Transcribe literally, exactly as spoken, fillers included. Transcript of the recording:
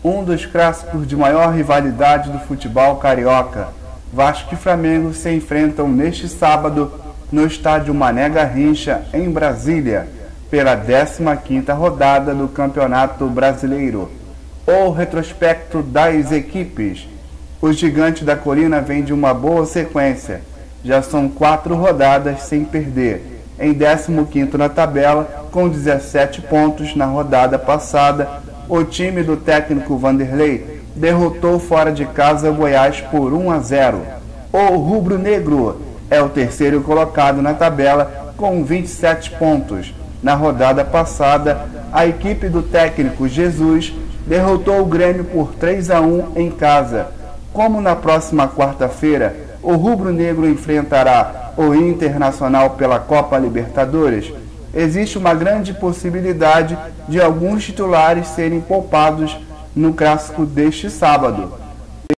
Um dos clássicos de maior rivalidade do futebol carioca, Vasco e Flamengo se enfrentam neste sábado no estádio Mané Garrincha, em Brasília, pela décima quinta rodada do Campeonato Brasileiro. O retrospecto das equipes. O Gigante da Colina vem de uma boa sequência. Já são quatro rodadas sem perder. Em décimo quinto na tabela, com dezessete pontos na rodada passada, o time do técnico Vanderlei derrotou fora de casa Goiás por um a zero. O rubro-negro é o terceiro colocado na tabela com vinte e sete pontos. Na rodada passada, a equipe do técnico Jesus derrotou o Grêmio por três a um em casa. Como na próxima quarta-feira, o rubro-negro enfrentará o Internacional pela Copa Libertadores, existe uma grande possibilidade de alguns titulares serem poupados no clássico deste sábado.